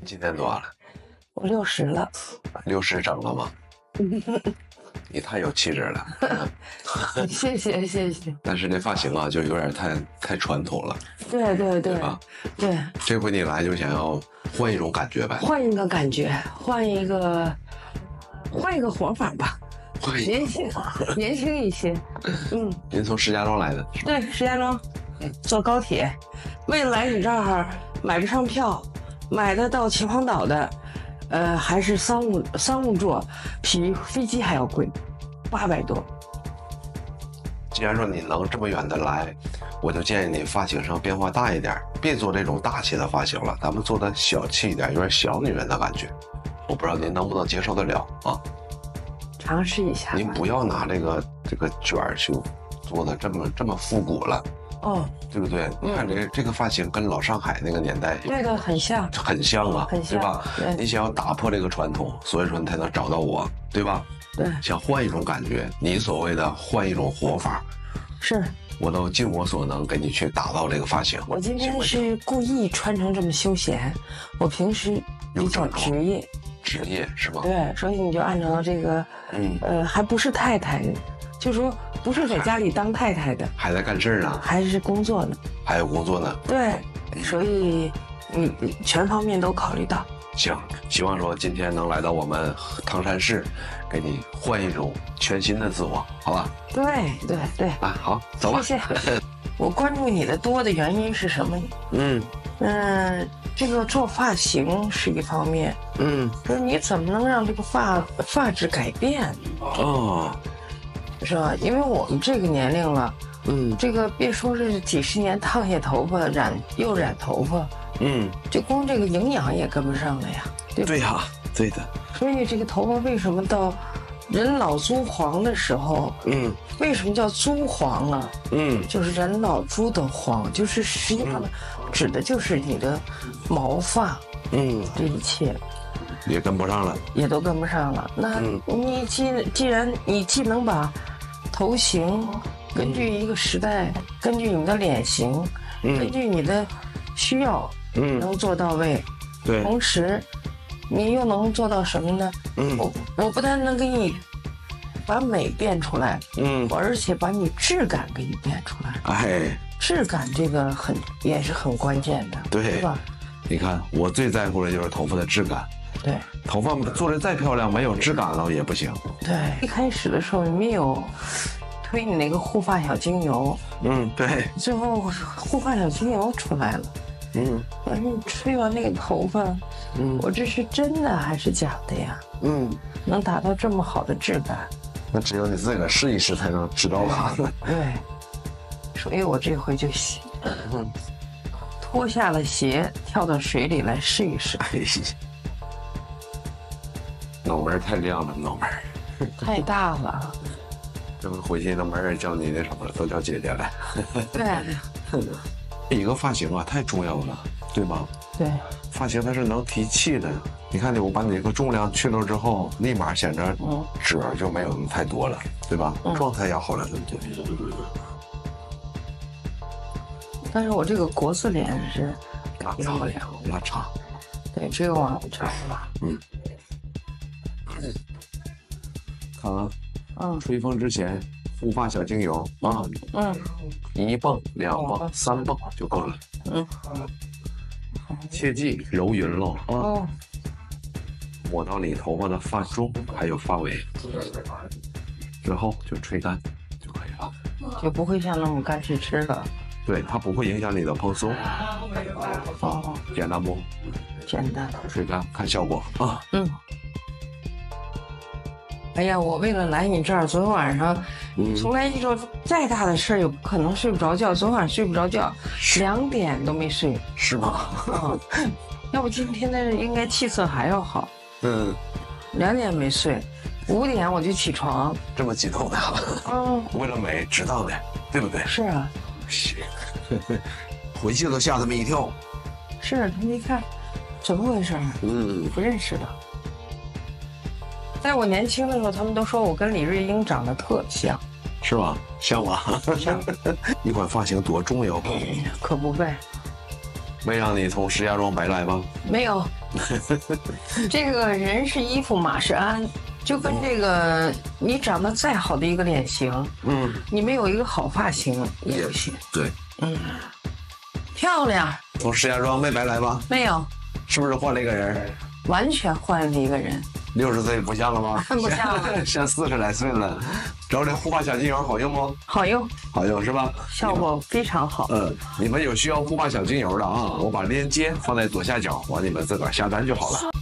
今年多少了？ 我60了。 60整了吗？你太有气质了。 谢谢谢谢。 但是这发型啊，就有点太传统了。 对对对吧？ 对。 这回你来就想要换一种感觉呗？ 换一个感觉，换一个活法吧。年轻一些。 您从石家庄来的？ 对，石家庄，坐高铁。为了来你这儿买不上票，买得到秦皇岛的，还是商务座，比飞机还要贵，800多。 既然说你能这么远的来，我就建议你发型上变化大一点，别做这种大气的发型了，咱们做的小气一点，有点小女人的感觉。我不知道您能不能接受得了啊？ 尝试一下。 您不要拿这个卷儿去做的这么复古了。 哦， 对不对？你看这个发型跟老上海那个年代那个很像， 很像啊， 很像， 对吧？ 对， 你想要打破这个传统，所以说你才能找到我，对吧？ 对， 想换一种感觉，你所谓的换一种活法， 是我都尽我所能给你去打造这个发型。 我今天是故意穿成这么休闲，我平时比较职业是吗？ 对，所以你就按照这个，还不是太太，就说不是在家里当太太的， 还在干事呢， 还是工作呢， 还有工作呢。 对，所以你全方面都考虑到。 行，希望说今天能来到我们唐山市，给你换一种全新的自我，好吧？ 对对对， 啊，好，走吧。 谢谢。我关注你的多的原因是什么？这个做发型是一方面，就是你怎么能让这个发质改变？ 哦， 是吧？因为我们这个年龄了，这个别说是几十年烫下头发，染头发，就光这个营养也跟不上了呀，对吧？ 对呀，对的。 所以这个头发为什么到人老珠黄的时候，为什么叫珠黄呢？就是人老珠的黄，就是实际上指的就是你的毛发，这一切也跟不上了， 也都跟不上了。那你既然你既能把头型根据一个时代，根据你的脸型，根据你的需要，能做到位， 对， 同时你又能做到什么呢？我不但能给你把美变出来，我而且把你质感给你变出来。 哎， 质感这个也是很关键的， 对吧？ 你看，我最在乎的就是头发的质感。 对， 头发做的再漂亮，没有质感了也不行。 对，一开始的时候没有推你那个护发小精油， 对， 最后护发小精油出来了，反正吹完那个头发，我这是真的还是假的呀？能达到这么好的质感， 那只有你自个儿试一试才能知道吧？ 对，所以我这回就脱下了鞋，跳到水里来试一试。 脑门太亮了，脑门太大了。 这回回去那门叫你那什么了，都叫姐姐了。 对， 一个发型啊，太重要了，对吗？ 对， 发型它是能提气的。你看我把你这个重量去了之后，立马显着褶就没有那么太多了，对吧？状态要好了，对不对？ 但是我这个国字脸是漂亮，拉长。 对，这个往长了。 看啊，吹风之前护发小精油啊，1泵、2泵、3泵就够了。切记揉匀了啊，抹到你头发的发中还有发尾，之后就吹干就可以了， 就不会像那么干湿湿了。 对，它不会影响你的蓬松。简单不？ 简单。 吹干看效果啊。 哎呀，我为了来你这儿，昨天晚上从来一周再大的事儿也不可能睡不着觉，昨晚睡不着觉，2点都没睡。 是吗？ 要不今天的应该气色还要好。2点没睡，5点我就起床。 这么激动的？为了美，知道的，对不对？ 是啊。 回去都吓他们一跳。 是，他们一看，怎么回事？不认识的。在我年轻的时候，他们都说我跟李瑞英长得特像， 是吧？像吗？ 像。 一款发型多重要， 可不呗。 没让你从石家庄白来吧？ 没有， 这个人是衣服，马是鞍，就跟这个你长得再好的一个脸型，你没有一个好发型也不行。 对， 漂亮。 从石家庄没白来吧？ 没有， 是不是换了一个人？ 完全换了一个人。 60岁不像了吗？ 不像了， 像40来岁了。找这护发小精油好用不？ 好用， 好用是吧？ 效果非常好。 你们有需要护发小精油的啊，我把链接放在左下角，完你们自个儿下单就好了。